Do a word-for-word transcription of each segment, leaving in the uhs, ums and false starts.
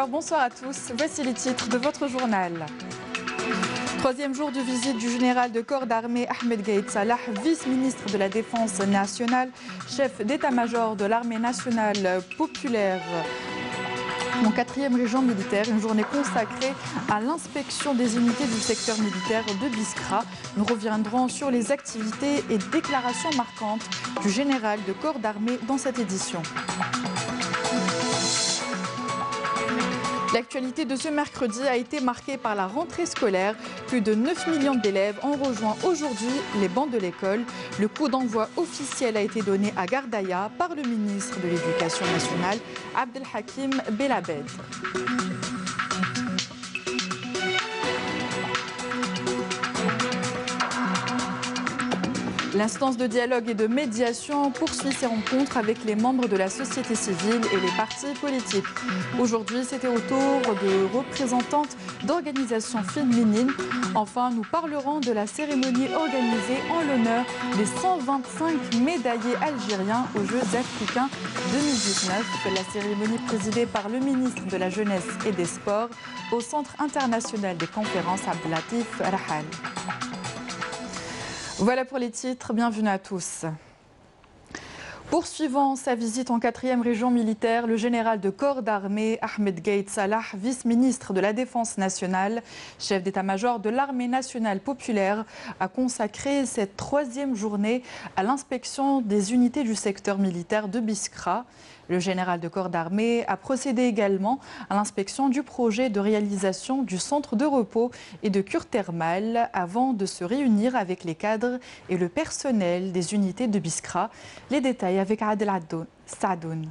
Bonsoir, bonsoir à tous. Voici les titres de votre journal. Troisième jour de visite du général de corps d'armée Ahmed Gaïd Salah, vice-ministre de la Défense nationale, chef d'état-major de l'armée nationale populaire en quatrième région militaire. Une journée consacrée à l'inspection des unités du secteur militaire de Biskra. Nous reviendrons sur les activités et déclarations marquantes du général de corps d'armée dans cette édition. L'actualité de ce mercredi a été marquée par la rentrée scolaire. Plus de neuf millions d'élèves ont rejoint aujourd'hui les bancs de l'école. Le coup d'envoi officiel a été donné à Gardaïa par le ministre de l'Éducation nationale, Abdelhakim Belabed. L'instance de dialogue et de médiation poursuit ses rencontres avec les membres de la société civile et les partis politiques. Aujourd'hui, c'était au tour de représentantes d'organisations féminines. Enfin, nous parlerons de la cérémonie organisée en l'honneur des cent vingt-cinq médaillés algériens aux Jeux africains deux mille dix-neuf. La cérémonie présidée par le ministre de la Jeunesse et des Sports au Centre international des conférences Abdelatif Rahal. Voilà pour les titres, bienvenue à tous. Poursuivant sa visite en quatrième région militaire, le général de corps d'armée Ahmed Gaïd Salah, vice-ministre de la Défense nationale, chef d'état-major de l'armée nationale populaire, a consacré cette troisième journée à l'inspection des unités du secteur militaire de Biskra. Le général de corps d'armée a procédé également à l'inspection du projet de réalisation du centre de repos et de cure thermale avant de se réunir avec les cadres et le personnel des unités de Biskra. Les détails avec Adel Sadoun.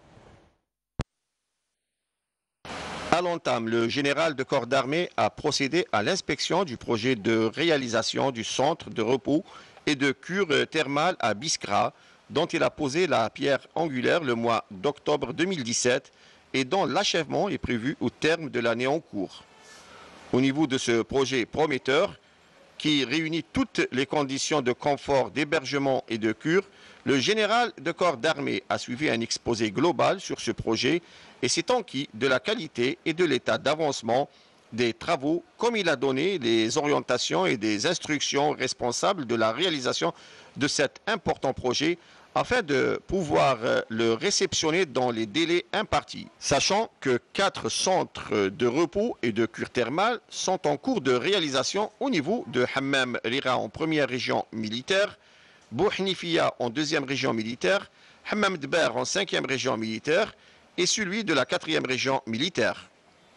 À l'entame, le général de corps d'armée a procédé à l'inspection du projet de réalisation du centre de repos et de cure thermale à Biskra, dont il a posé la pierre angulaire le mois d'octobre deux mille dix-sept et dont l'achèvement est prévu au terme de l'année en cours. Au niveau de ce projet prometteur, qui réunit toutes les conditions de confort, d'hébergement et de cure, le général de corps d'armée a suivi un exposé global sur ce projet et s'est enquis de la qualité et de l'état d'avancement des travaux, comme il a donné les orientations et des instructions responsables de la réalisation de cet important projet afin de pouvoir le réceptionner dans les délais impartis. Sachant que quatre centres de repos et de cure thermale sont en cours de réalisation au niveau de Hammam Rira en première région militaire, Bouhnifia en deuxième région militaire, Hammam Dber en cinquième région militaire et celui de la quatrième région militaire.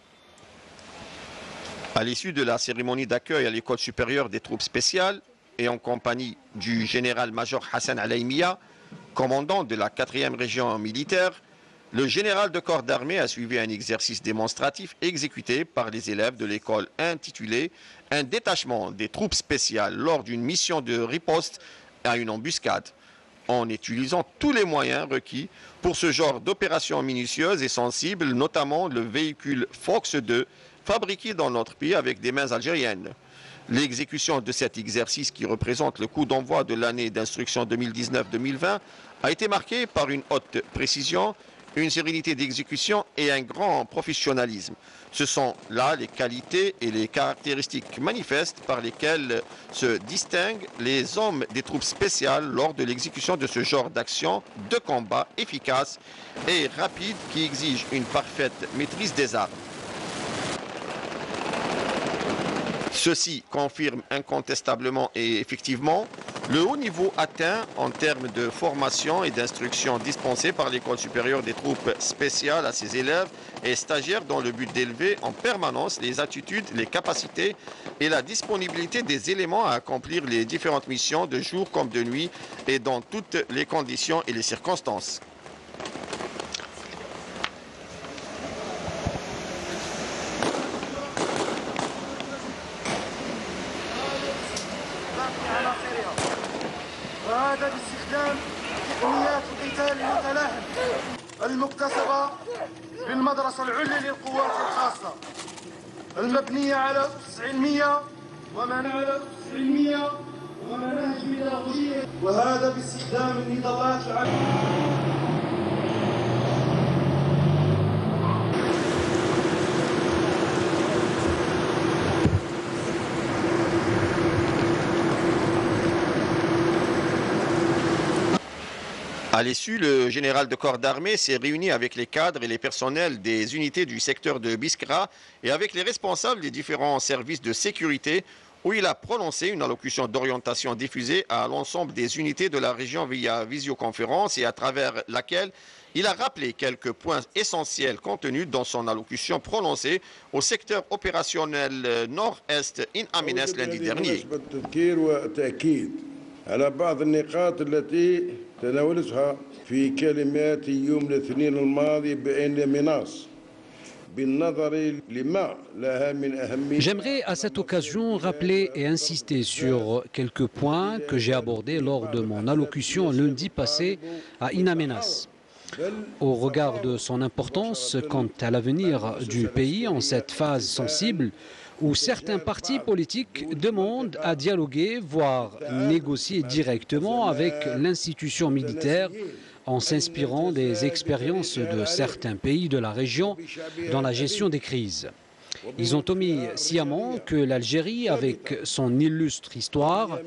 À l'issue de la cérémonie d'accueil à l'école supérieure des troupes spéciales et en compagnie du général-major Hassan Alaïmia, commandant de la quatrième région militaire, le général de corps d'armée a suivi un exercice démonstratif exécuté par les élèves de l'école intitulé « Un détachement des troupes spéciales lors d'une mission de riposte à une embuscade » en utilisant tous les moyens requis pour ce genre d'opération minutieuse et sensible, notamment le véhicule Fox deux, fabriqué dans notre pays avec des mains algériennes. L'exécution de cet exercice qui représente le coup d'envoi de l'année d'instruction deux mille dix-neuf deux mille vingt a été marquée par une haute précision, une sérénité d'exécution et un grand professionnalisme. Ce sont là les qualités et les caractéristiques manifestes par lesquelles se distinguent les hommes des troupes spéciales lors de l'exécution de ce genre d'action de combat efficace et rapide qui exige une parfaite maîtrise des armes. Ceci confirme incontestablement et effectivement le haut niveau atteint en termes de formation et d'instruction dispensée par l'École supérieure des troupes spéciales à ses élèves et stagiaires dans le but d'élever en permanence les attitudes, les capacités et la disponibilité des éléments à accomplir les différentes missions de jour comme de nuit et dans toutes les conditions et les circonstances. وهذا باستخدام تقنيات القتال المتلاحم المكتسبة بالمدرسة العليا للقوات الخاصة المبنية على أسس علمية ومناهج علمية ومناهج بيداغوجية وهذا باستخدام النضالات العلمية. À l'issue, le général de corps d'armée s'est réuni avec les cadres et les personnels des unités du secteur de Biskra et avec les responsables des différents services de sécurité, où il a prononcé une allocution d'orientation diffusée à l'ensemble des unités de la région via visioconférence et à travers laquelle il a rappelé quelques points essentiels contenus dans son allocution prononcée au secteur opérationnel nord-est in Aménès lundi dernier. على بعض النقاط التي تناولتها في كلمات يوم الاثنين الماضي بين مناص. J'aimerais à cette occasion rappeler et insister sur quelques points que j'ai abordés lors de mon allocution lundi passé à In Amenas. Au regard de son importance quant à l'avenir du pays en cette phase sensible, où certains partis politiques demandent à dialoguer, voire négocier directement avec l'institution militaire en s'inspirant des expériences de certains pays de la région dans la gestion des crises. Ils ont omis sciemment que l'Algérie, avec son illustre histoire,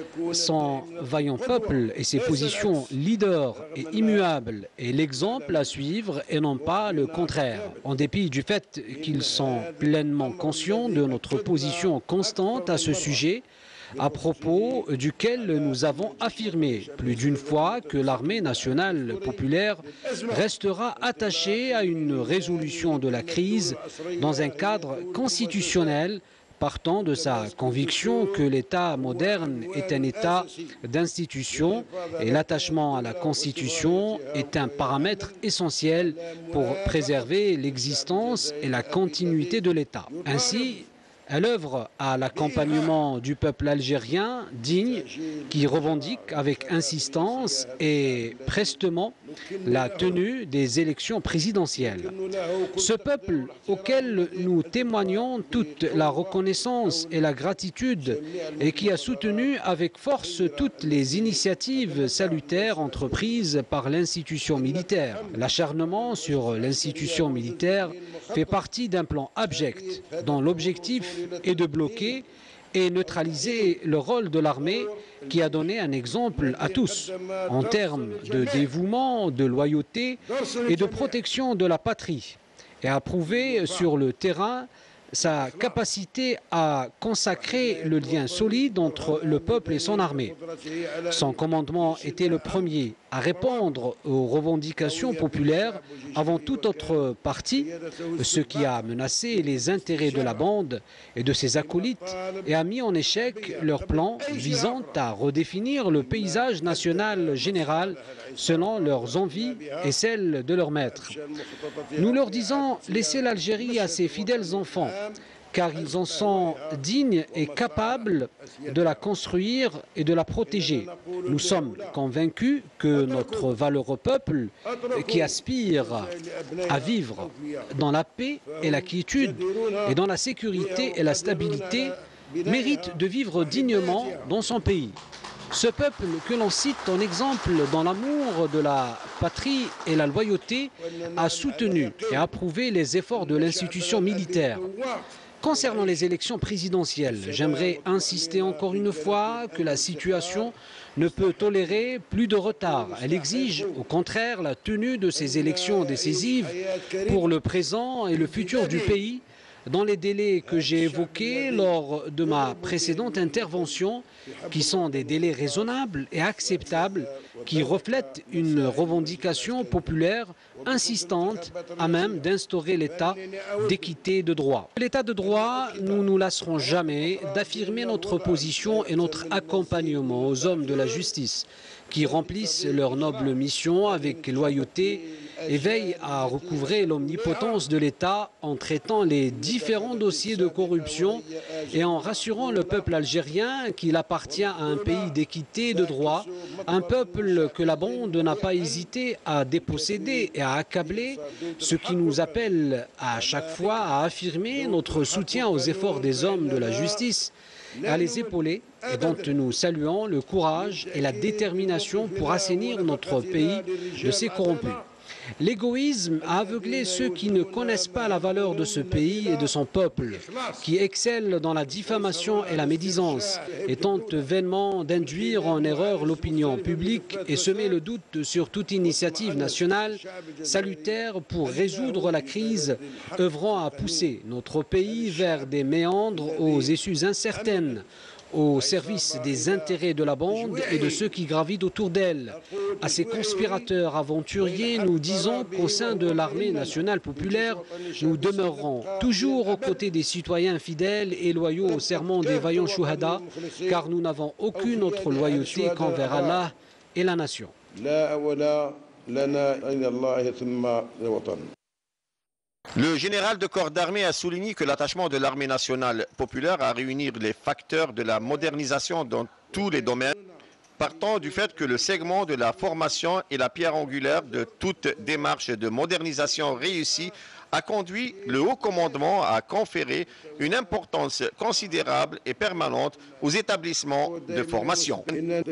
son vaillant peuple et ses positions leaders et immuables, est l'exemple à suivre et non pas le contraire. En dépit du fait qu'ils sont pleinement conscients de notre position constante à ce sujet, à propos duquel nous avons affirmé plus d'une fois que l'armée nationale populaire restera attachée à une résolution de la crise dans un cadre constitutionnel, partant de sa conviction que l'État moderne est un État d'institutions et l'attachement à la Constitution est un paramètre essentiel pour préserver l'existence et la continuité de l'État. Ainsi, elle œuvre à l'accompagnement du peuple algérien digne qui revendique avec insistance et prestement la tenue des élections présidentielles. Ce peuple auquel nous témoignons toute la reconnaissance et la gratitude et qui a soutenu avec force toutes les initiatives salutaires entreprises par l'institution militaire. L'acharnement sur l'institution militaire fait partie d'un plan abject dont l'objectif est de bloquer et neutraliser le rôle de l'armée qui a donné un exemple à tous en termes de dévouement, de loyauté et de protection de la patrie et a prouvé sur le terrain sa capacité à consacrer le lien solide entre le peuple et son armée. Son commandement était le premier à répondre aux revendications populaires avant toute autre partie, ce qui a menacé les intérêts de la bande et de ses acolytes et a mis en échec leur plan visant à redéfinir le paysage national général selon leurs envies et celles de leurs maîtres. Nous leur disons, laissez l'Algérie à ses fidèles enfants, car ils en sont dignes et capables de la construire et de la protéger. Nous sommes convaincus que notre valeureux peuple, qui aspire à vivre dans la paix et la quiétude et dans la sécurité et la stabilité, mérite de vivre dignement dans son pays. Ce peuple que l'on cite en exemple dans l'amour de la patrie et la loyauté a soutenu et approuvé les efforts de l'institution militaire. Concernant les élections présidentielles, j'aimerais insister encore une fois que la situation ne peut tolérer plus de retard. Elle exige au contraire la tenue de ces élections décisives pour le présent et le futur du pays dans les délais que j'ai évoqués lors de ma précédente intervention, qui sont des délais raisonnables et acceptables, qui reflètent une revendication populaire insistante à même d'instaurer l'état d'équité de droit. L'état de droit, nous ne nous lasserons jamais d'affirmer notre position et notre accompagnement aux hommes de la justice, qui remplissent leur noble mission avec loyauté et veillent à recouvrer l'omnipotence de l'État en traitant les différents dossiers de corruption et en rassurant le peuple algérien qu'il appartient à un pays d'équité et de droit, un peuple que la bande n'a pas hésité à déposséder et à accabler, ce qui nous appelle à chaque fois à affirmer notre soutien aux efforts des hommes de la justice, à les épauler et dont nous saluons le courage et la détermination pour assainir notre pays de ces corrompus. L'égoïsme a aveuglé ceux qui ne connaissent pas la valeur de ce pays et de son peuple, qui excellent dans la diffamation et la médisance, et tentent vainement d'induire en erreur l'opinion publique et semer le doute sur toute initiative nationale salutaire pour résoudre la crise, œuvrant à pousser notre pays vers des méandres aux issues incertaines, au service des intérêts de la bande et de ceux qui gravitent autour d'elle. À ces conspirateurs aventuriers, nous disons qu'au sein de l'armée nationale populaire, nous demeurerons toujours aux côtés des citoyens fidèles et loyaux au serment des vaillants chouhada, car nous n'avons aucune autre loyauté qu'envers Allah et la nation. Le général de corps d'armée a souligné que l'attachement de l'armée nationale populaire à réunir les facteurs de la modernisation dans tous les domaines, partant du fait que le segment de la formation est la pierre angulaire de toute démarche de modernisation réussie, a conduit le haut commandement à conférer une importance considérable et permanente aux établissements de formation.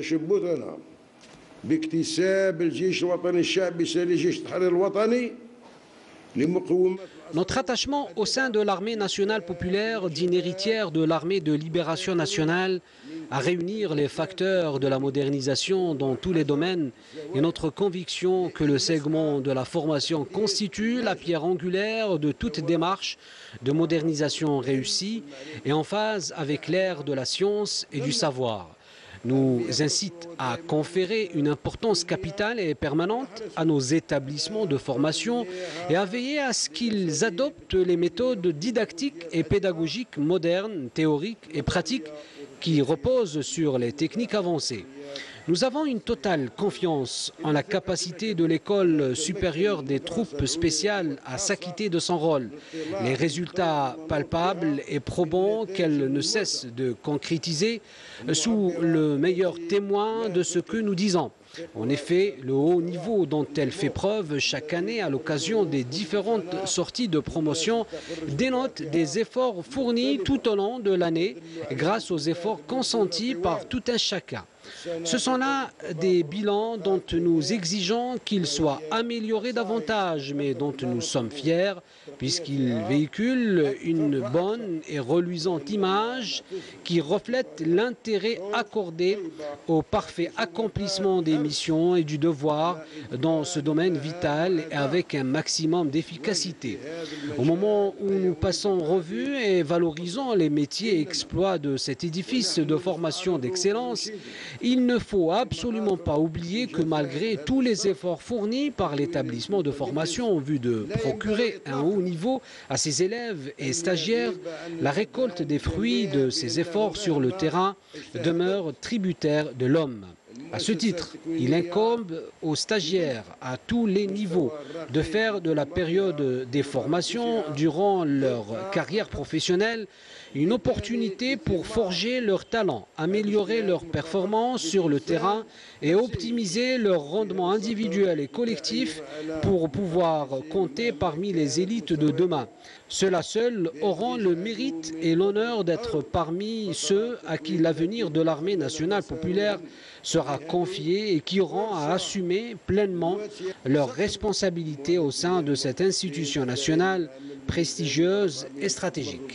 Notre attachement au sein de l'armée nationale populaire, digne héritière de l'armée de libération nationale, à réunir les facteurs de la modernisation dans tous les domaines et notre conviction que le segment de la formation constitue la pierre angulaire de toute démarche de modernisation réussie et en phase avec l'ère de la science et du savoir, nous incite à conférer une importance capitale et permanente à nos établissements de formation et à veiller à ce qu'ils adoptent les méthodes didactiques et pédagogiques modernes, théoriques et pratiques qui reposent sur les techniques avancées. Nous avons une totale confiance en la capacité de l'école supérieure des troupes spéciales à s'acquitter de son rôle. Les résultats palpables et probants qu'elle ne cesse de concrétiser sous le meilleur témoin de ce que nous disons. En effet, le haut niveau dont elle fait preuve chaque année à l'occasion des différentes sorties de promotion dénote des efforts fournis tout au long de l'année grâce aux efforts consentis par tout un chacun. Ce sont là des bilans dont nous exigeons qu'ils soient améliorés davantage, mais dont nous sommes fiers, puisqu'ils véhiculent une bonne et reluisante image qui reflète l'intérêt accordé au parfait accomplissement des missions et du devoir dans ce domaine vital et avec un maximum d'efficacité. Au moment où nous passons en revue et valorisons les métiers et exploits de cet édifice de formation d'excellence, il ne faut absolument pas oublier que malgré tous les efforts fournis par l'établissement de formation en vue de procurer un haut niveau à ses élèves et stagiaires, la récolte des fruits de ces efforts sur le terrain demeure tributaire de l'homme. À ce titre, il incombe aux stagiaires à tous les niveaux de faire de la période des formations durant leur carrière professionnelle une opportunité pour forger leurs talents, améliorer leurs performances sur le terrain et optimiser leur rendement individuel et collectif pour pouvoir compter parmi les élites de demain. Ceux-là seuls auront le mérite et l'honneur d'être parmi ceux à qui l'avenir de l'armée nationale populaire sera confié et qui auront à assumer pleinement leurs responsabilités au sein de cette institution nationale prestigieuse et stratégique.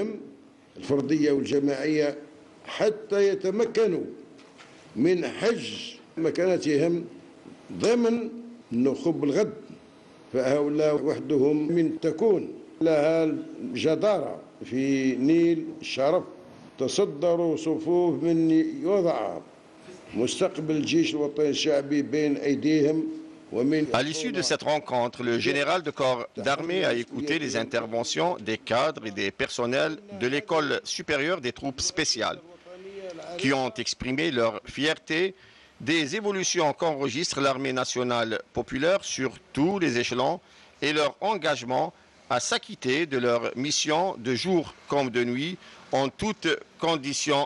الفردية والجماعية حتى يتمكنوا من حج مكانتهم ضمن نخب الغد فهؤلاء وحدهم من تكون لها الجدارة في نيل الشرف تصدروا صفوف من يوضع مستقبل الجيش الوطني الشعبي بين أيديهم. À l'issue de cette rencontre, le général de corps d'armée a écouté les interventions des cadres et des personnels de l'école supérieure des troupes spéciales, qui ont exprimé leur fierté des évolutions qu'enregistre l'armée nationale populaire sur tous les échelons et leur engagement à s'acquitter de leur mission de jour comme de nuit en toutes conditions.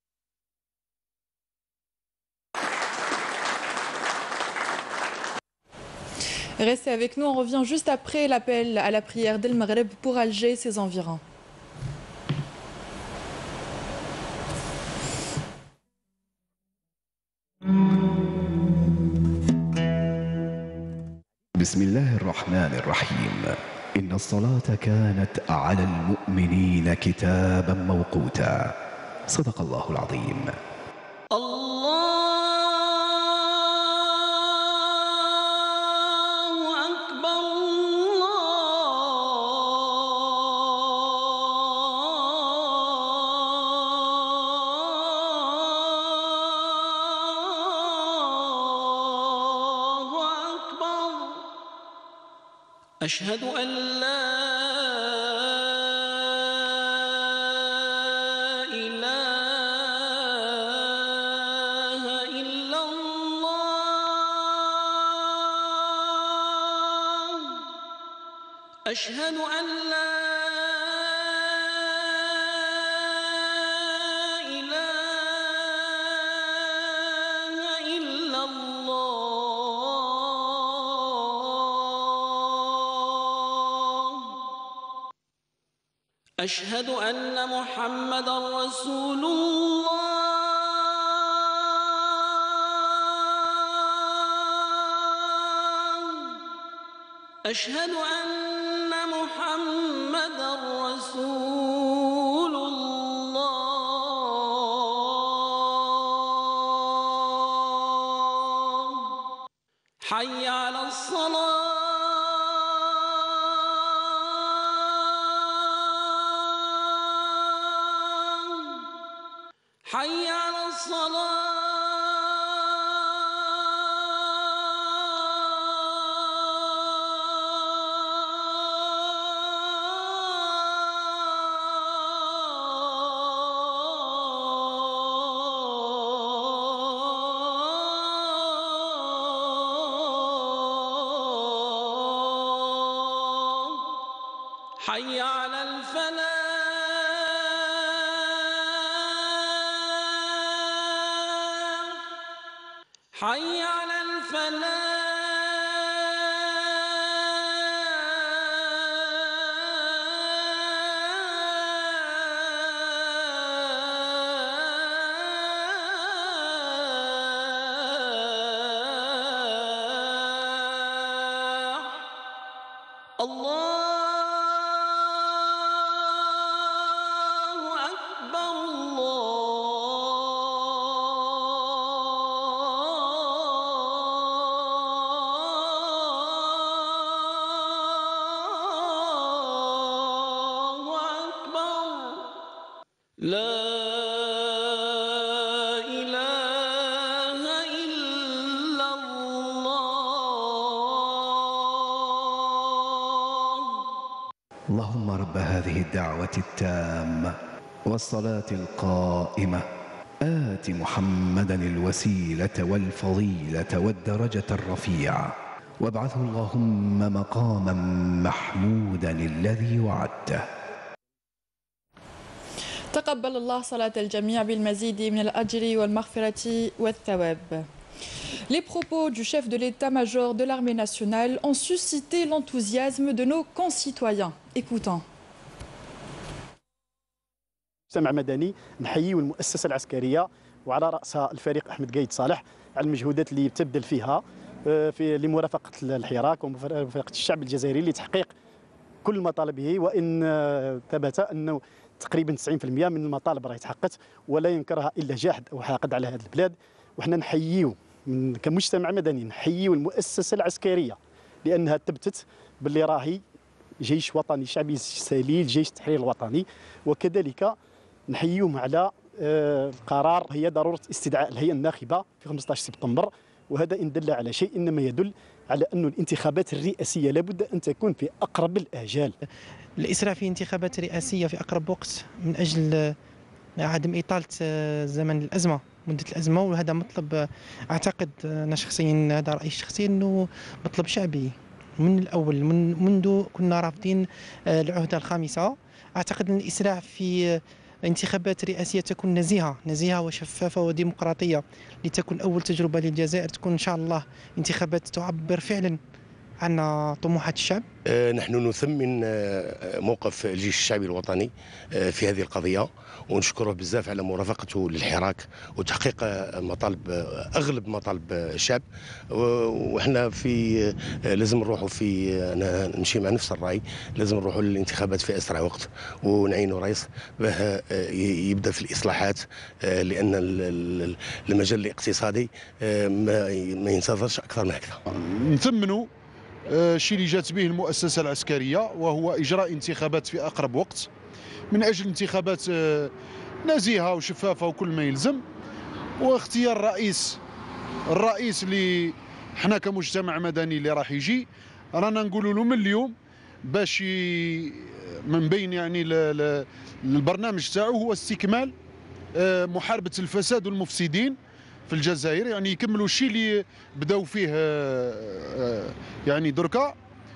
Restez avec nous, on revient juste après l'appel à la prière d'El Maghreb pour Alger et ses environs. بسم الله الرحمن الرحيم. إن الصلاة كانت على المؤمنين كتابا موقوتا. صدق الله العظيم. أشهد أن لا إله إلا الله. أشهد أن لا إله إلا الله. أشهد أن محمدًا رسول الله. أشهد أن محمدًا رسول الله. حي على الصلاة. حي على الصلاة. حي على الفلاح. حي على الفلاح. الله أكبر. الله أكبر. لا إله إلا الله. اللهم رب هذه الدعوة التامة والصلاة القائمة آت محمدا الوسيلة والفضيلة والدرجة الرفيعة وابعثه اللهم مقاما محمودا الذي وعدته. تقبل الله صلاة الجميع بالمزيد من الأجر والمغفرة والثواب. Les propos du chef de l'état-major de l'armée nationale ont suscité l'enthousiasme de nos concitoyens. Écoutons. مجتمع مدني نحيي المؤسسة العسكرية وعلى رأسها الفريق أحمد قايد صالح على المجهودات اللي تبذل فيها في لمرافقة الحراك ومرافقة الشعب الجزائري لتحقيق كل مطالبه، وإن ثبت أنه تقريبا تسعين بالمئة من المطالب راهي تحققت ولا ينكرها إلا جاحد أو حاقد على هذه البلاد. وحنا نحييو كمجتمع مدني نحييو المؤسسة العسكرية لأنها ثبتت باللي راهي جيش وطني شعبي سليل، جيش التحرير الوطني. وكذلك نحييهم على القرار هي ضرورة استدعاء الهيئة الناخبة في خمسة عشر سبتمبر، وهذا إن دل على شيء إنما يدل على أن الانتخابات الرئاسية لابد أن تكون في أقرب الآجال. الإسراع في انتخابات رئاسية في أقرب وقت من أجل عدم إطالة زمن الأزمة مدة الأزمة، وهذا مطلب أعتقد أنا شخصيا هذا رأيي الشخصي أنه مطلب شعبي من الأول، من منذ كنا رافضين العهدة الخامسة. أعتقد أن الإسراع في انتخابات رئاسية تكون نزيهة نزيهة وشفافة وديمقراطية، لتكون أول تجربة للجزائر، تكون إن شاء الله انتخابات تعبر فعلا عندنا طموحات الشعب. نحن نثمن موقف الجيش الشعبي الوطني في هذه القضية، ونشكره بزاف على مرافقته للحراك وتحقيق مطالب اغلب مطالب الشعب. وحنا في لازم نروحوا في انا نمشي مع نفس الراي، لازم نروحوا للانتخابات في اسرع وقت ونعينوا رئيس باه يبدا في الاصلاحات، لان المجال الاقتصادي ما ينتظرش اكثر من هكذا. نثمنوا الشيء اللي جات به المؤسسة العسكرية، وهو إجراء انتخابات في أقرب وقت من أجل انتخابات نزيهة وشفافة وكل ما يلزم، واختيار رئيس الرئيس اللي حنا كمجتمع مدني اللي راح يجي رانا نقولوا له من اليوم باش من بين يعني البرنامج تاعو هو استكمال محاربة الفساد والمفسدين في الجزائر، يعني يكملوا الشيء اللي بداو فيه يعني دركا.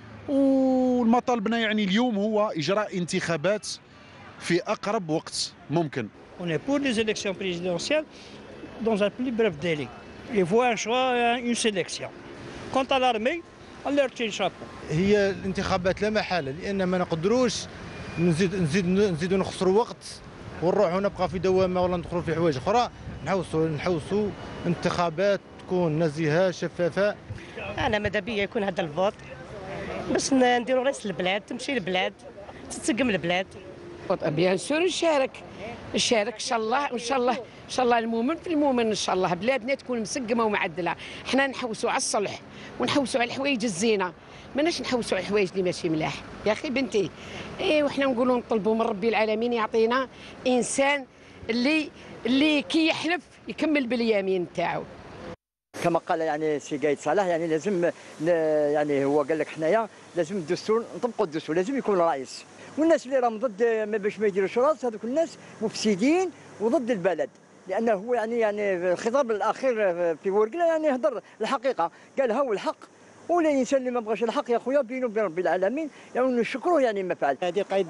والمطالبنا يعني اليوم هو إجراء انتخابات في أقرب وقت ممكن. On est pour les élections présidentielles dans un plus bref délai. Il faut un choix, une sélection. Quant à l'armée, on leur tient le chapeau. هي الانتخابات لا محالة، لأن ما نقدروش نزيد نزيد نزيدوا نخسروا وقت ونروحوا نبقى في دوامة ولا ندخلوا في حوايج أخرى. نحوسوا نحوسوا انتخابات تكون نزيهة شفافة. أنا ماذا بيا يكون هذا الفوت باش نديروا رئيس البلاد، تمشي البلاد تتسقم البلاد. بيان سور نشارك نشارك ان شاء الله، وان شاء الله ان شاء الله المؤمن في المؤمن ان شاء الله بلادنا تكون مسقمه ومعدله. حنا نحوسوا على الصلح ونحوسوا على الحوايج الزينه، ماناش نحوسوا على الحوايج اللي ماشي ملاح يا اخي بنتي. اي وحنا نقولوا نطلبوا من ربي العالمين يعطينا انسان اللي اللي كي يحلف يكمل باليمين تاعو. كما قال يعني السي قايد صالح، يعني لازم يعني هو قال لك حنايا لازم الدستور نطبقوا الدستور، لازم يكون رئيس. والناس اللي راهم ضد ما باش ما يديروش راس هذوك الناس مفسدين وضد البلد، لانه هو يعني يعني الخطاب الاخير في ورقله يعني هضر الحقيقه، قال هو الحق، ولا الانسان اللي ما بغاش الحق يا خويا بينه وبين رب العالمين يعني نشكروه يعني ما فعل. هذه قايد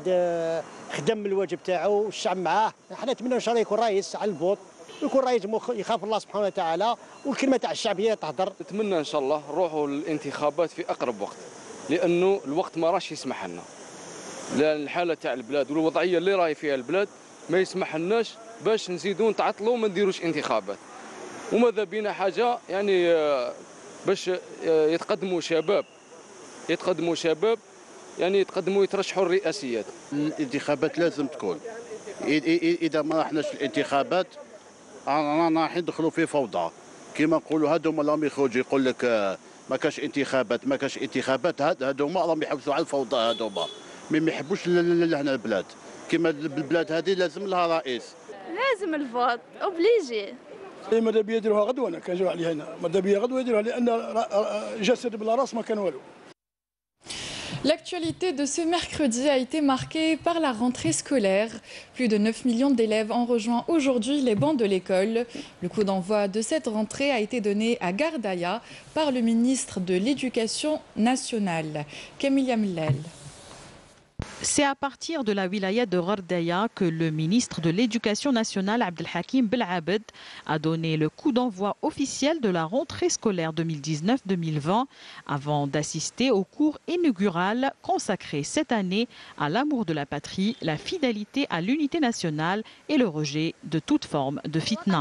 خدم الواجب تاعو والشعب معاه، حنا نتمنى ان شاء الله يكون رئيس على الفوت، ويكون رئيس يخاف الله سبحانه وتعالى، والكلمه تاع الشعب هي تهضر. نتمنى ان شاء الله نروحوا للانتخابات في اقرب وقت، لانه الوقت ما راش يسمح لنا، لان الحاله تاع البلاد والوضعيه اللي راهي فيها البلاد ما يسمح لناش باش نزيدوا نتعطلوا وما نديروش انتخابات. وماذا بينا حاجه يعني باش يتقدموا شباب يتقدموا شباب يعني يتقدموا يترشحوا الرئاسيات. الانتخابات لازم تكون، اذا ما رحناش الانتخابات رانا راح ندخلوا في فوضى كما نقولوا. هذوما راهم يخرجوا يقول لك ما كاش انتخابات ما كاش انتخابات، هذوما راهم يحبسوا على الفوضى، هذوما ما يحبوش لهنا البلاد. كما البلاد هذه لازم لها رئيس، لازم الفوت اوبليجي. ماذا بيا يديروها غدوه، انا كنجاو عليها هنا ماذا بيا غدوه يديروها، لان جسد بلا راس ما كان والو. L'actualité de ce mercredi a été marquée par la rentrée scolaire. Plus de neuf millions d'élèves ont rejoint aujourd'hui les bancs de l'école. Le coup d'envoi de cette rentrée a été donné à Gardaïa par le ministre de l'Éducation nationale, Kamilia Millel. C'est à partir de la wilaya de Gardaya que le ministre de l'Éducation nationale, Abdelhakim Belabed, a donné le coup d'envoi officiel de la rentrée scolaire deux mille dix-neuf deux mille vingt avant d'assister au cours inaugural consacré cette année à l'amour de la patrie, la fidélité à l'unité nationale et le rejet de toute forme de fitna.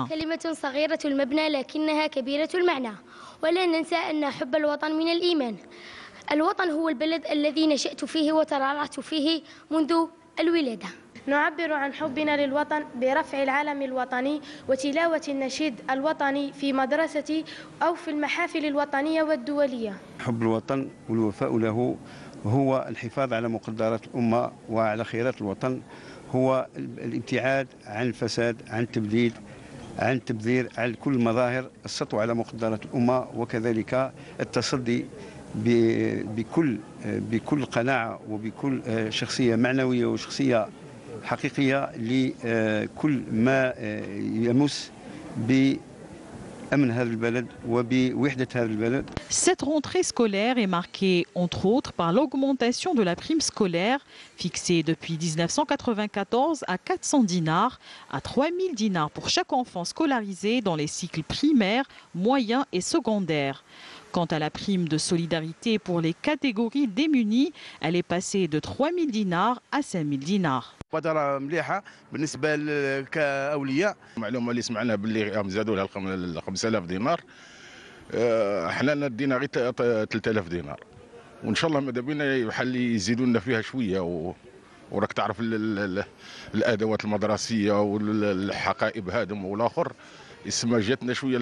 الوطن هو البلد الذي نشأت فيه وترعرعت فيه منذ الولادة. نعبر عن حبنا للوطن برفع العلم الوطني وتلاوة النشيد الوطني في مدرستي أو في المحافل الوطنية والدولية. حب الوطن والوفاء له هو الحفاظ على مقدرات الأمة وعلى خيرات الوطن، هو الابتعاد عن الفساد، عن التبديد، عن التبذير، عن كل مظاهر السطو على مقدرات الأمة، وكذلك التصدي بكل بكل قناعة وبكل شخصية معنوية وشخصية حقيقية لكل ما يمس بأمن هذا البلد وبوحدة هذا البلد. Cette rentrée scolaire est marquée entre autres par l'augmentation de la prime scolaire fixée depuis mille neuf cent quatre-vingt-quatorze à quatre cents dinars à trois mille dinars pour chaque enfant scolarisé dans les cycles primaires, moyens et secondaires. Quant à la prime de solidarité pour les catégories démunies, elle est passée de trois mille dinars à cinq mille dinars. مبادرة مليحة بالنسبة كأولياء. المعلومة اللي سمعنا باللي راهم زادوا لها ل خمسة آلاف دينار. حنا دينا غير ثلاثة آلاف دينار. وإن شاء الله ماذا بينا بحال يزيدوا لنا فيها شوية و... وراك تعرف الأدوات المدرسية والحقائب هادم والآخر اسمها جاتنا شوية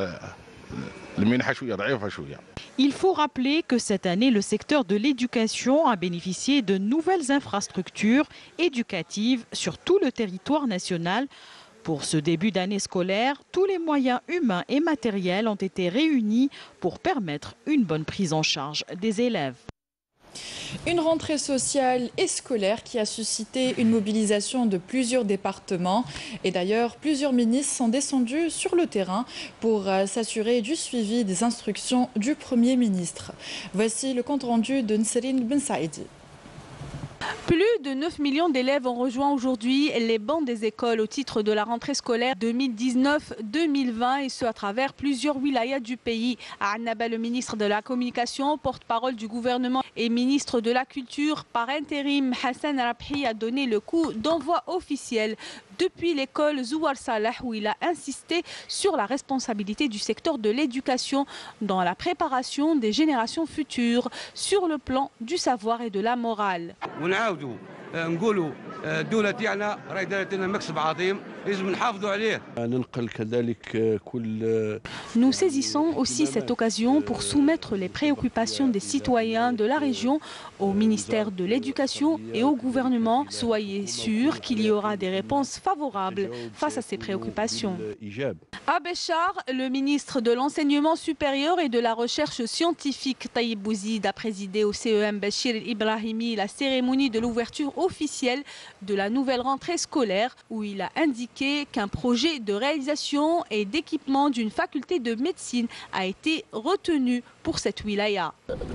المنحة شوية ضعيفة شوية. Il faut rappeler que cette année, le secteur de l'éducation a bénéficié de nouvelles infrastructures éducatives sur tout le territoire national. Pour ce début d'année scolaire, tous les moyens humains et matériels ont été réunis pour permettre une bonne prise en charge des élèves. Une rentrée sociale et scolaire qui a suscité une mobilisation de plusieurs départements. Et d'ailleurs, plusieurs ministres sont descendus sur le terrain pour s'assurer du suivi des instructions du Premier ministre. Voici le compte-rendu de Nsrine Ben Saïdi. Plus de neuf millions d'élèves ont rejoint aujourd'hui les bancs des écoles au titre de la rentrée scolaire deux mille dix-neuf deux mille vingt et ce à travers plusieurs wilayas du pays. À Annaba, le ministre de la Communication, porte-parole du gouvernement et ministre de la Culture par intérim, Hassan Rabhi a donné le coup d'envoi officiel depuis l'école Zouar Salah où il a insisté sur la responsabilité du secteur de l'éducation dans la préparation des générations futures sur le plan du savoir et de la morale. ونعاودوا نقولوا الدولة تاعنا راهي دارت لنا مكسب عظيم لازم نحافظوا عليه. ننقل كذلك كل. Nous saisissons aussi cette occasion pour soumettre les préoccupations des citoyens de la région au ministère de l'Éducation et au gouvernement. Soyez sûrs qu'il y aura des réponses favorables face à ces préoccupations. À Béchar, le ministre de l'Enseignement supérieur et de la Recherche scientifique Taïb Bouzid a présidé au C E M Bachir Ibrahimi la cérémonie de l'ouverture officielle de la nouvelle rentrée scolaire où il a indiqué qu'un projet de réalisation et d'équipement d'une faculté de médecine a été retenu pour cette wilaya.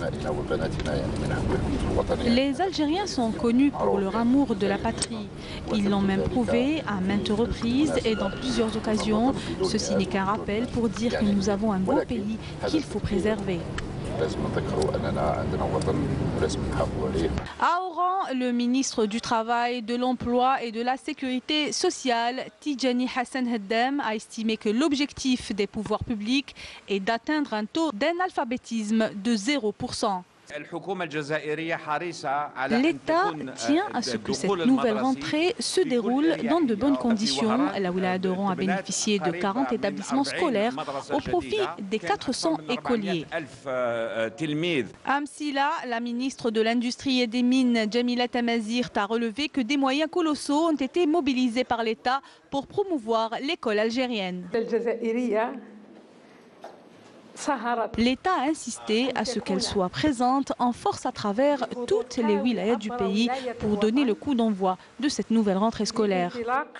Les Algériens sont connus pour leur amour de la patrie. Ils l'ont même prouvé à maintes reprises et dans plusieurs occasions. Ceci n'est qu'un rappel pour dire que nous avons un beau pays qu'il faut préserver. À Oran, le ministre du Travail, de l'Emploi et de la Sécurité sociale, Tidjani Hassan Haddam, a estimé que l'objectif des pouvoirs publics est d'atteindre un taux d'analphabétisme de zéro pour cent. L'État tient à ce que cette nouvelle rentrée se déroule dans de bonnes conditions. La wilaya d'Oran a bénéficié de quarante établissements scolaires au profit des quatre cents écoliers. À Msila, la ministre de l'Industrie et des Mines, Jamila Tamazirt, a relevé que des moyens colossaux ont été mobilisés par l'État pour promouvoir l'école algérienne. L'État a insisté à ce qu'elle soit présente en force à travers toutes les wilayas du pays pour donner le coup d'envoi de cette nouvelle rentrée scolaire.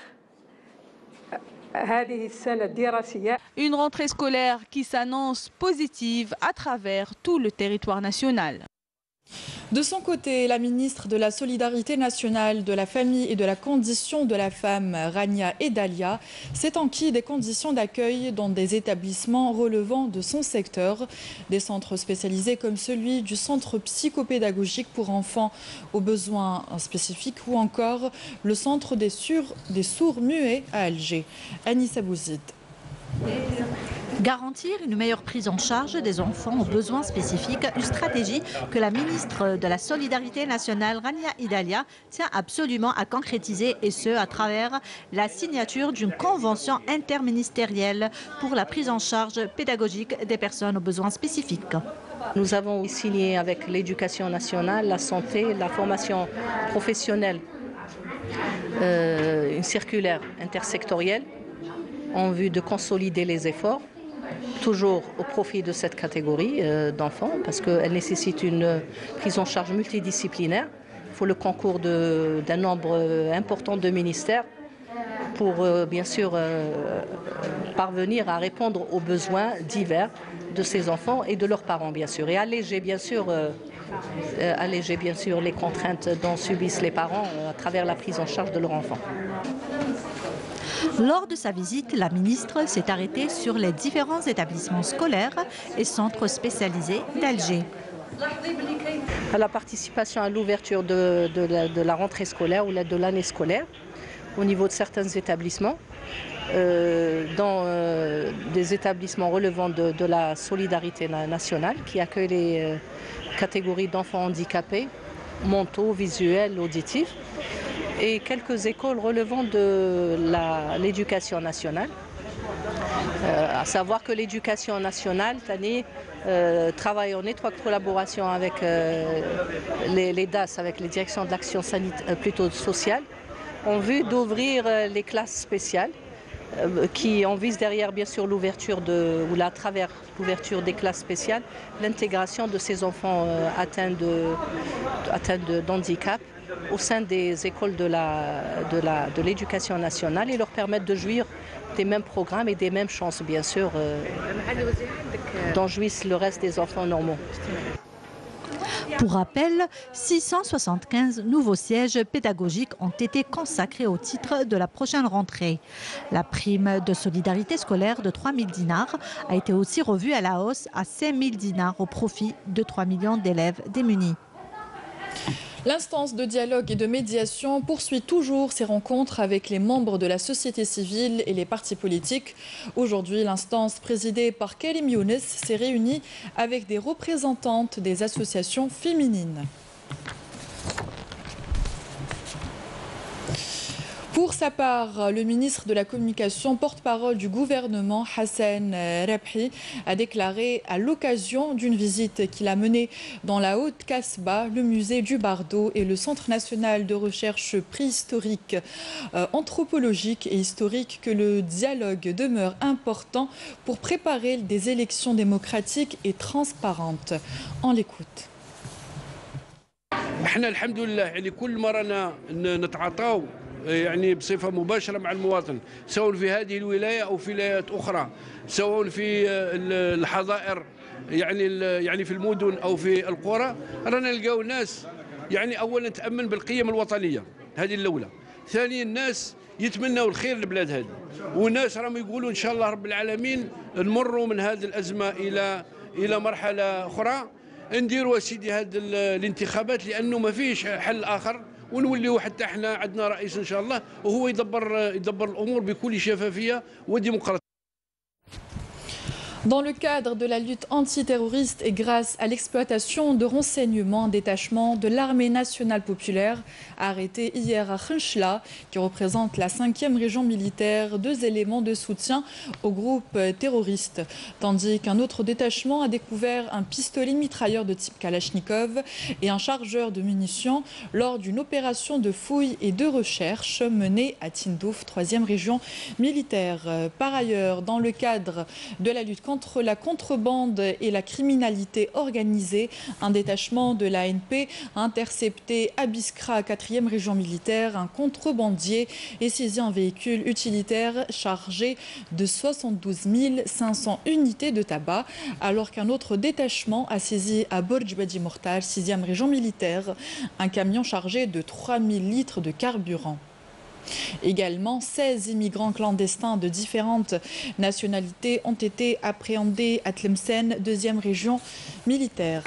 Une rentrée scolaire qui s'annonce positive à travers tout le territoire national. De son côté, la ministre de la Solidarité nationale, de la famille et de la condition de la femme, Rania Edalia, s'est enquis des conditions d'accueil dans des établissements relevant de son secteur. Des centres spécialisés comme celui du centre psychopédagogique pour enfants aux besoins spécifiques ou encore le centre des, des sourds muets à Alger. Anissa Bouzid. Garantir une meilleure prise en charge des enfants aux besoins spécifiques, une stratégie que la ministre de la Solidarité nationale, Rania Edalia, tient absolument à concrétiser, et ce à travers la signature d'une convention interministérielle pour la prise en charge pédagogique des personnes aux besoins spécifiques. Nous avons signé avec l'Éducation nationale, la santé, la formation professionnelle, euh, une circulaire intersectorielle en vue de consolider les efforts, toujours au profit de cette catégorie euh, d'enfants, parce qu'elle nécessite une prise en charge multidisciplinaire. Il faut le concours d'un nombre important de ministères pour, euh, bien sûr, euh, parvenir à répondre aux besoins divers de ces enfants et de leurs parents, bien sûr, et alléger, bien sûr, euh, euh, alléger, bien sûr, les contraintes dont subissent les parents euh, à travers la prise en charge de leurs enfants. Lors de sa visite, la ministre s'est arrêtée sur les différents établissements scolaires et centres spécialisés d'Alger. À la participation à l'ouverture de, de, la, de la rentrée scolaire ou de l'année scolaire au niveau de certains établissements, euh, dans euh, des établissements relevant de, de la solidarité nationale qui accueillent les euh, catégories d'enfants handicapés, mentaux, visuels, auditifs, et quelques écoles relevant de l'éducation nationale. Euh, à savoir que l'éducation nationale, cette année, euh, travaille en étroite collaboration avec euh, les, les D A S, avec les directions de l'action sanitaire, euh, plutôt sociale, en vue d'ouvrir euh, les classes spéciales, euh, qui en vise derrière bien sûr l'ouverture de, ou là, à travers l'ouverture des classes spéciales, l'intégration de ces enfants euh, atteints de, atteints de, d'handicap au sein des écoles de la, de la, de l'éducation nationale et leur permettre de jouir des mêmes programmes et des mêmes chances, bien sûr, euh, dont jouissent le reste des enfants normaux. Pour rappel, six cent soixante-quinze nouveaux sièges pédagogiques ont été consacrés au titre de la prochaine rentrée. La prime de solidarité scolaire de trois mille dinars a été aussi revue à la hausse à cinq mille dinars au profit de trois millions d'élèves démunis. L'instance de dialogue et de médiation poursuit toujours ses rencontres avec les membres de la société civile et les partis politiques. Aujourd'hui, l'instance présidée par Karim Younes s'est réunie avec des représentantes des associations féminines. Pour sa part, le ministre de la Communication, porte-parole du gouvernement, Hassan Rabhi, a déclaré à l'occasion d'une visite qu'il a menée dans la Haute-Kasbah, le musée du Bardo et le Centre national de recherche préhistorique, euh, anthropologique et historique que le dialogue demeure important pour préparer des élections démocratiques et transparentes. On l'écoute. يعني بصفة مباشرة مع المواطن سواء في هذه الولاية أو في ولايات أخرى سواء في الحظائر يعني يعني في المدن أو في القرى رانا نلقاو الناس يعني أولا تأمن بالقيم الوطنية هذه الأولى ثانيا الناس يتمنوا الخير للبلاد هذه والناس راهم يقولوا إن شاء الله رب العالمين نمروا من هذه الأزمة إلى إلى مرحلة أخرى نديروا سيدي هذه الانتخابات لأنه ما فيش حل آخر ونوليو حتى احنا عندنا رئيس ان شاء الله وهو يدبر يدبر الامور بكل شفافيه وديمقراطيه. Dans le cadre de la lutte antiterroriste et grâce à l'exploitation de renseignements, un détachement de l'armée nationale populaire a arrêté hier à Khenchla, qui représente la cinquième région militaire, deux éléments de soutien au groupe terroriste. Tandis qu'un autre détachement a découvert un pistolet mitrailleur de type Kalachnikov et un chargeur de munitions lors d'une opération de fouille et de recherche menée à Tindouf, troisième région militaire. Par ailleurs, dans le cadre de la lutte contre Contre la contrebande et la criminalité organisée, un détachement de l'A N P a intercepté à Biskra, quatrième région militaire, un contrebandier et saisi un véhicule utilitaire chargé de soixante-douze mille cinq cents unités de tabac, alors qu'un autre détachement a saisi à Borj Badi Mortal, sixième région militaire, un camion chargé de trois mille litres de carburant. Également, seize immigrants clandestins de différentes nationalités ont été appréhendés à Tlemcen, deuxième région militaire.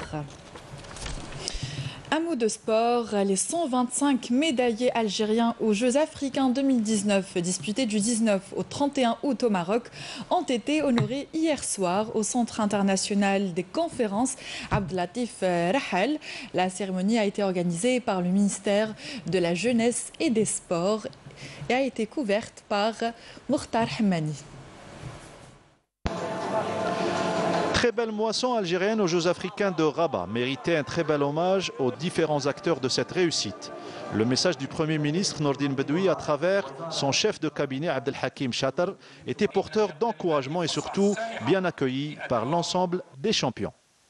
Un mot de sport, les cent vingt-cinq médaillés algériens aux Jeux africains deux mille dix-neuf, disputés du dix-neuf au trente et un août au Maroc, ont été honorés hier soir au Centre international des conférences Abdelatif Rahal. La cérémonie a été organisée par le ministère de la Jeunesse et des Sports et a été couverte par Mokhtar Hammani. Très belle moisson algérienne aux Jeux africains de Rabat méritait un très bel hommage aux différents acteurs de cette réussite. Le message du Premier ministre Nordine Bedoui à travers son chef de cabinet Abdelhakim Chatar était porteur d'encouragement et surtout bien accueilli par l'ensemble des champions.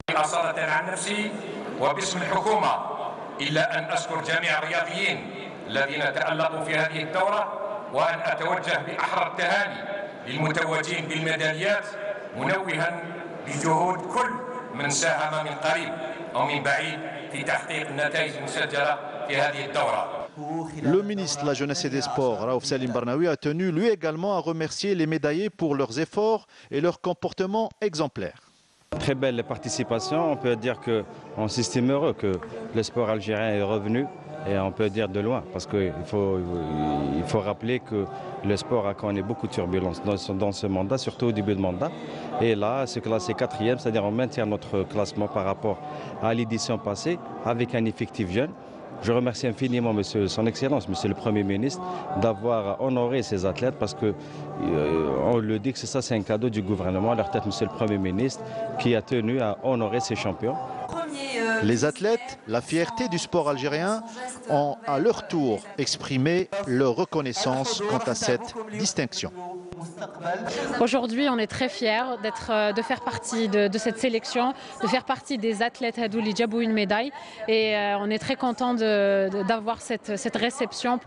الذين تألقوا في هذه الدورة وأن أتوجه بأحرى التهاني للمتوجين بالميداليات منوها بجهود كل من ساهم من قريب أو من بعيد في تحقيق النتائج المسجلة في هذه الدورة. Le ministre de la Jeunesse et des Sports, Raouf Salim Barnaoui, a tenu lui également à remercier les médaillés pour leurs efforts et leur comportement exemplaire. Très belle participation, on peut dire qu'on s'estime heureux que le sport algérien est revenu. Et on peut dire de loin, parce qu'il faut, il faut rappeler que le sport a connu beaucoup de turbulences dans, dans ce mandat, surtout au début de mandat. Et là, c'est classé quatrième, c'est-à-dire on maintient notre classement par rapport à l'édition passée, avec un effectif jeune. Je remercie infiniment monsieur, son Excellence, Monsieur le Premier ministre, d'avoir honoré ces athlètes, parce que euh, on le dit que c'est ça, c'est un cadeau du gouvernement, à leur tête Monsieur le Premier ministre, qui a tenu à honorer ces champions. Les athlètes, la fierté du sport algérien, ont à leur tour exprimé leur reconnaissance quant à cette distinction. Aujourd'hui, on est très fiers d'être, de faire partie de, de cette sélection, de faire partie des athlètes Hadouli Djabou une médaille, et euh, on est très content d'avoir cette, cette réception.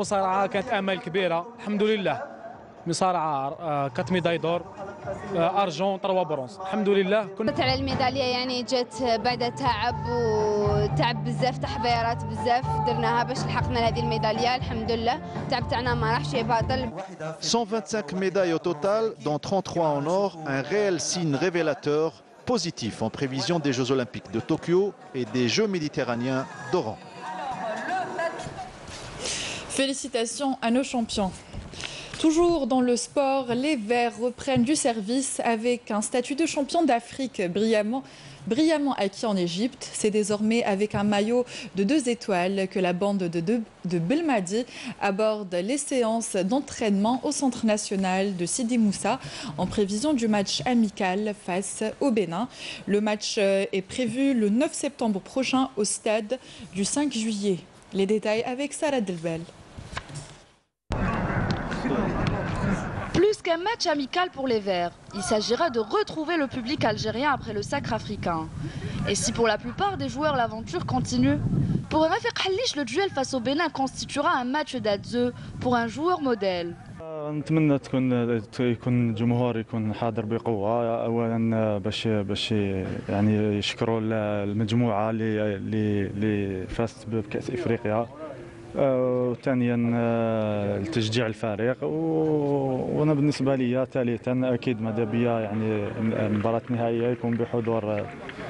مصارعة كانت ميداي دور أرجون ثروة برونز الحمد لله. على الميدالية يعني جت بعد تعب وتعب بزاف تحضيرات بزاف درناها باش لحقنا لهذه الميدالية الحمد لله. تعب تاعنا ما راحش باطل. cent vingt-cinq médailles au total, dont trente-trois en or, un réel signe révélateur positif en prévision des Jeux Olympiques de Tokyo et des Jeux méditerranéens d'Oran. Félicitations à nos champions. Toujours dans le sport, les Verts reprennent du service avec un statut de champion d'Afrique brillamment, brillamment acquis en Égypte. C'est désormais avec un maillot de deux étoiles que la bande de, de, de Belmadi aborde les séances d'entraînement au Centre national de Sidi Moussa en prévision du match amical face au Bénin. Le match est prévu le neuf septembre prochain au stade du cinq juillet. Les détails avec Sarah Delbel. Plus qu'un match amical pour les Verts, il s'agira de retrouver le public algérien après le sacre africain. Et si pour la plupart des joueurs l'aventure continue, pour Rafiq Halish, le duel face au Bénin constituera un match d'adieu pour un joueur modèle. نتمنى تكون يكون الجمهور يكون حاضر بقوه اولا باش باش يعني يشكروا المجموعه اللي اللي فازت بكاس افريقيا وثانيا التشجيع الفريق وانا بالنسبه لي ثالثا اكيد ماذا بيا يعني المباراه النهائيه يكون بحضور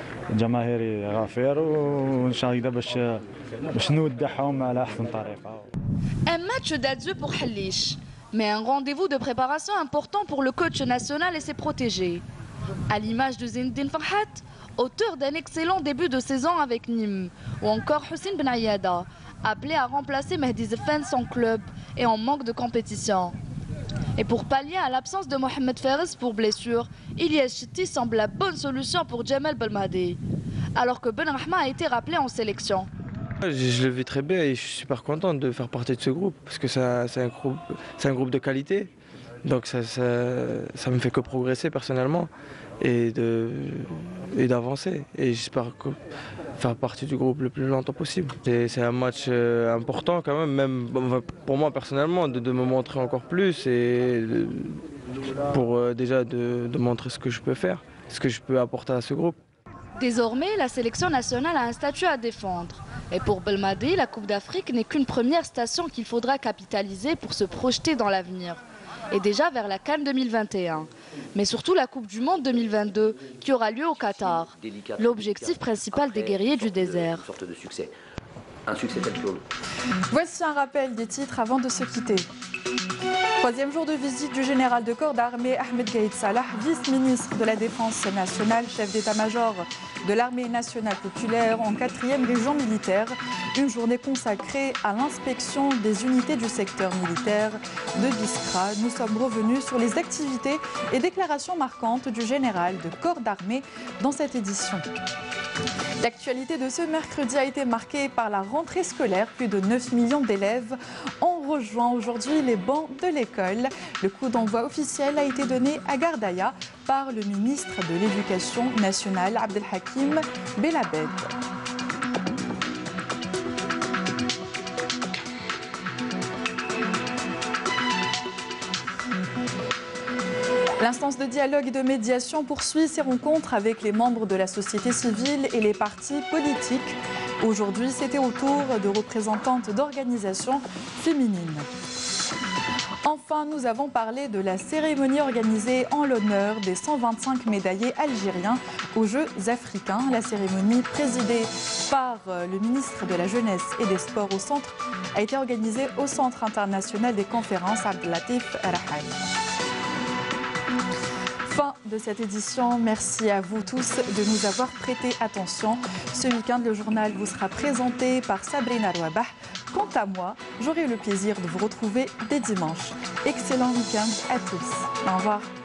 جماهيري غفير وان شاء الله باش باش نودعهم على احسن طريقه. Un match d'adieu pour Halish, mais un rendez-vous de préparation important pour le coach national et ses protégés. À l'image de Zinedine Farhat, auteur d'un excellent début de saison avec Nîmes, ou encore Houssine Ben Ayada, appelé à remplacer Mehdi Zefan son club et en manque de compétition. Et pour pallier à l'absence de Mohamed Fares pour blessure, Ilyes Chiti semble la bonne solution pour Djamel Belmadi, alors que Ben Rahma a été rappelé en sélection. Je le vis très bien et je suis super content de faire partie de ce groupe parce que c'est un groupe, c'est un groupe de qualité. Donc ça, ça, ça me fait que progresser personnellement et de et d'avancer. Et j'espère faire partie du groupe le plus longtemps possible. C'est un match important quand même, même pour moi personnellement, de, de me montrer encore plus et de, pour euh, déjà de, de montrer ce que je peux faire, ce que je peux apporter à ce groupe. Désormais, la sélection nationale a un statut à défendre. Et pour Belmadi, la Coupe d'Afrique n'est qu'une première station qu'il faudra capitaliser pour se projeter dans l'avenir. Et déjà vers la CAN deux mille vingt et un. Mais surtout la Coupe du Monde deux mille vingt-deux qui aura lieu au Qatar. L'objectif principal des guerriers du désert. Une sorte de succès. Un succès tel que... Voici un rappel des titres avant de se quitter. Troisième jour de visite du général de corps d'armée Ahmed Gaïd Salah, vice-ministre de la Défense nationale, chef d'état-major de l'armée nationale populaire en quatrième région militaire. Une journée consacrée à l'inspection des unités du secteur militaire de Biskra. Nous sommes revenus sur les activités et déclarations marquantes du général de corps d'armée dans cette édition. L'actualité de ce mercredi a été marquée par la rentrée scolaire. Plus de neuf millions d'élèves ont rejoint aujourd'hui les bancs de l'école. Le coup d'envoi officiel a été donné à Gardaïa par le ministre de l'Éducation nationale, Abdelhakim Belabed. L'instance de dialogue et de médiation poursuit ses rencontres avec les membres de la société civile et les partis politiques. Aujourd'hui, c'était au tour de représentantes d'organisations féminines. Enfin, nous avons parlé de la cérémonie organisée en l'honneur des cent vingt-cinq médaillés algériens aux Jeux africains. La cérémonie présidée par le ministre de la Jeunesse et des Sports au centre a été organisée au Centre international des conférences Abdelatif Rahal. Fin de cette édition. Merci à vous tous de nous avoir prêté attention. Ce week-end, le journal vous sera présenté par Sabrina Rouabah. Quant à moi, j'aurai le plaisir de vous retrouver dès dimanche. Excellent week-end à tous. Au revoir.